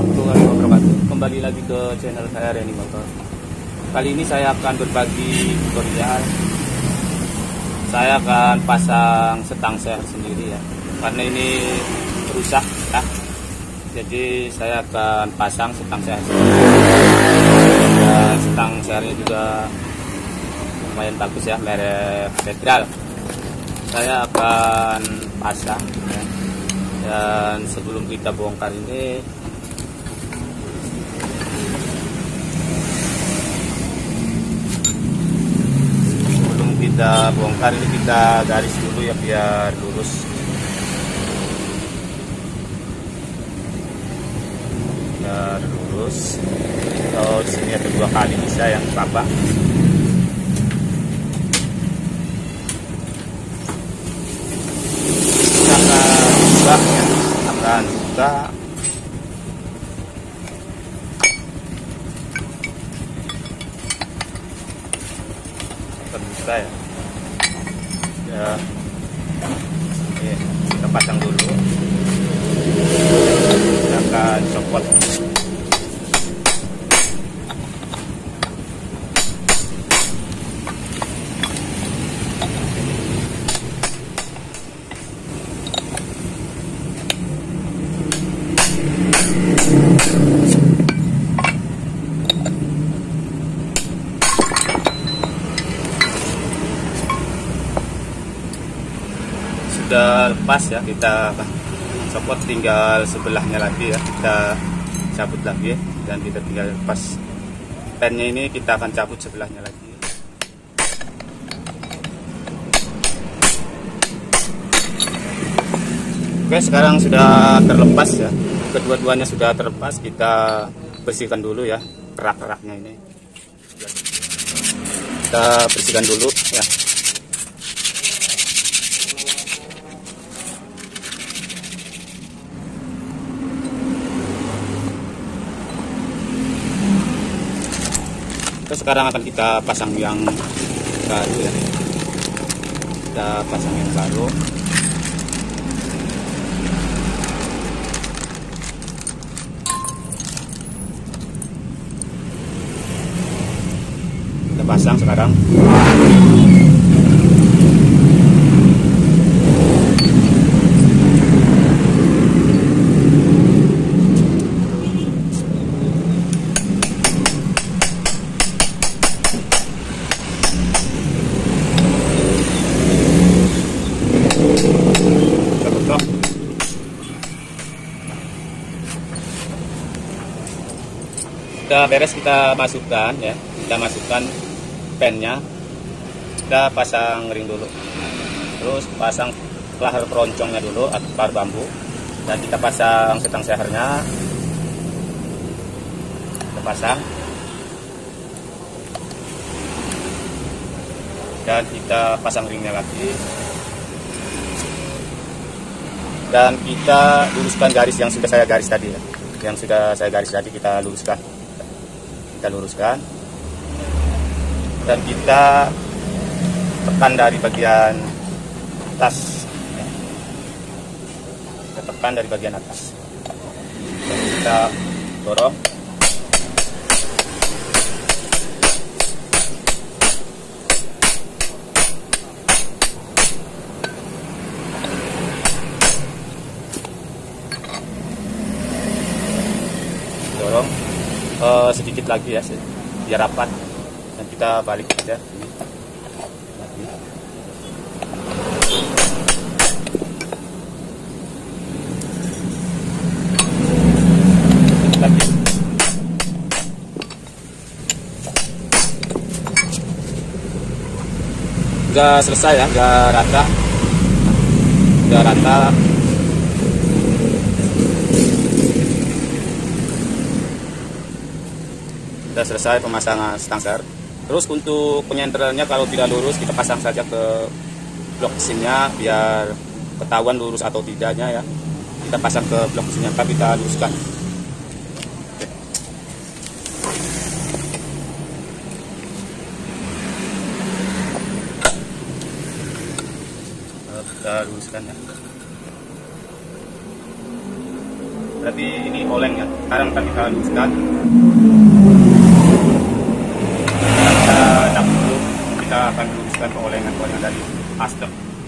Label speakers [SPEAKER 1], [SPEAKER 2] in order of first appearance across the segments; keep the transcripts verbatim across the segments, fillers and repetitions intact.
[SPEAKER 1] warahmatullahi wabarakatuh. Kembali lagi ke channel saya, Reni Motor. Kali ini saya akan berbagi tutorial. Saya akan pasang setang seher sendiri ya, karena ini rusak ya. Jadi saya akan pasang setang seher sendiri. Dan setang sehernya juga lumayan bagus ya, merek Federal. Saya akan pasang ya. Dan sebelum kita bongkar ini, sebelum kita bongkar ini kita garis dulu ya biar lurus. Biar lurus. Kalau di sini ada dua kali bisa yang apa? Ya, akan buka terbuka ya. Ya, ini kita pasang dulu. Kita akan copot. Sudah lepas ya, kita copot, tinggal sebelahnya lagi ya, kita cabut lagi dan kita tinggal lepas pennya ini, kita akan cabut sebelahnya lagi. Oke, sekarang sudah terlepas ya, kedua-duanya sudah terlepas. Kita bersihkan dulu ya kerak-keraknya ini, kita bersihkan dulu ya. Sekarang akan kita pasang yang baru ya, kita pasang yang baru. Kita pasang sekarang. Kita beres, kita masukkan ya, kita masukkan pennya, kita pasang ring dulu, terus pasang lahar keroncongnya dulu atau lahar bambu, dan kita pasang setang sehernya, kita pasang dan kita pasang ringnya lagi, dan kita luruskan garis yang sudah saya garis tadi ya, yang sudah saya garis tadi kita luruskan. Kita luruskan dan kita tekan dari bagian atas ya. Kita tekan dari bagian atas dan kita dorong. Dorong Uh, sedikit lagi ya, biar rapat, dan kita balik aja ini lagi. Lagi. Udah selesai ya, udah rata, udah rata. Sudah selesai pemasangan setang seher. Terus untuk penyenterannya, kalau tidak lurus kita pasang saja ke blok mesinnya biar ketahuan lurus atau tidaknya ya. Kita pasang ke blok mesinnya, tapi kita luruskan. Kita luruskan ya. Berarti ini oleng ya. Sekarang akan kita luruskan. Kita dapat dulu, kita akan luruskan peolengan-peolengan dari aster.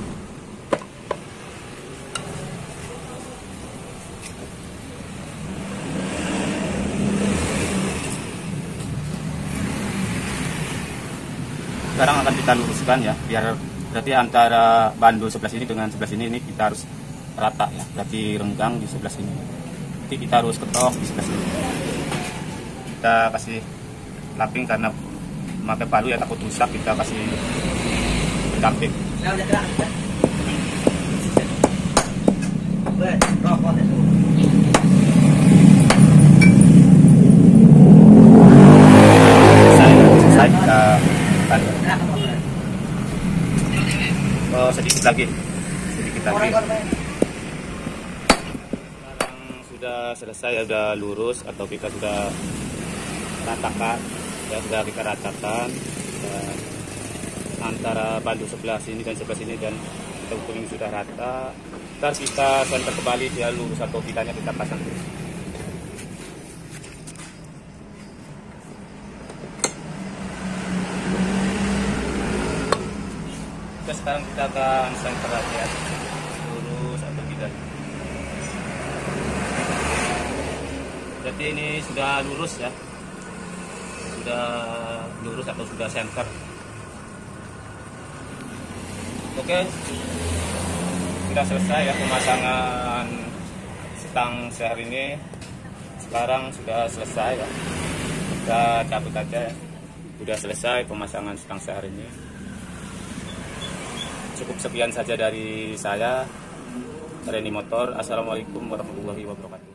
[SPEAKER 1] Sekarang akan kita luruskan ya, biar berarti antara bandul sebelah sini dengan sebelah sini ini kita harus rata ya, berarti renggang di sebelah sini. Nanti kita harus ketok di sebelah sini. Kita kasih laping karena memakai palu ya takut rusak, kita kasih pendamping. Selesai kita oh, sedikit lagi, sedikit lagi. Sekarang sudah selesai, sudah lurus atau kita sudah ratakan, ya sudah kita ratakan dan antara bandul sebelah sini dan sebelah sini dan kita ukur ini sudah rata. Ntar kita center kembali dia lurus atau tidaknya kita pasang terus. Sekarang kita akan center aja lurus atau tidak. Jadi ini sudah lurus ya, sudah lurus atau sudah center. Oke, sudah selesai ya pemasangan stang seher ini. Sekarang sudah selesai ya, kita cabut aja ya. Sudah selesai pemasangan stang seher ini. Cukup sekian saja dari saya, Reni Motor. Assalamualaikum warahmatullahi wabarakatuh.